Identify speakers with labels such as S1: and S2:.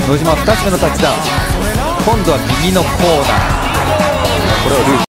S1: 野島2つ目のタッチダウン。今度は右のコーナー、これをループ。